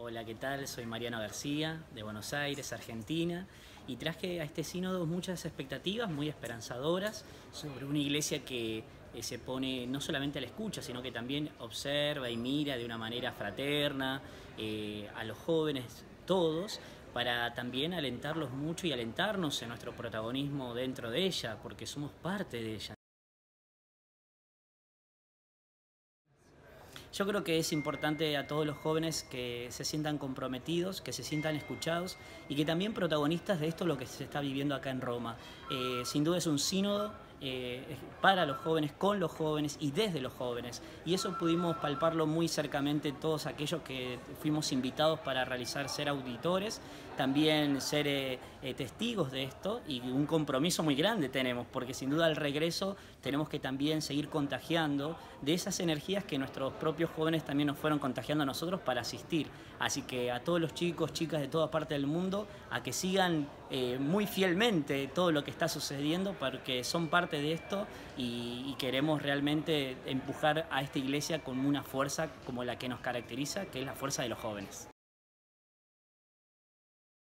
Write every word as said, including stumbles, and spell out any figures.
Hola, ¿qué tal? Soy Mariano García, de Buenos Aires, Argentina, y traje a este sínodo muchas expectativas muy esperanzadoras sobre una iglesia que eh, se pone no solamente a la escucha, sino que también observa y mira de una manera fraterna eh, a los jóvenes todos, para también alentarlos mucho y alentarnos en nuestro protagonismo dentro de ella, porque somos parte de ella. Yo creo que es importante a todos los jóvenes que se sientan comprometidos, que se sientan escuchados y que también protagonistas de esto lo que se está viviendo acá en Roma. Eh, sin duda es un sínodo eh, para los jóvenes, con los jóvenes y desde los jóvenes. Y eso pudimos palparlo muy cercamente todos aquellos que fuimos invitados para realizar, ser auditores, también ser eh, eh, testigos de esto, y un compromiso muy grande tenemos, porque sin duda al regreso tenemos que también seguir contagiando de esas energías que nuestros propios jóvenes también nos fueron contagiando a nosotros para asistir. Así que a todos los chicos, chicas de toda parte del mundo, a que sigan eh, muy fielmente todo lo que está sucediendo, porque son parte de esto y, y queremos realmente empujar a esta iglesia con una fuerza como la que nos caracteriza, que es la fuerza de los jóvenes.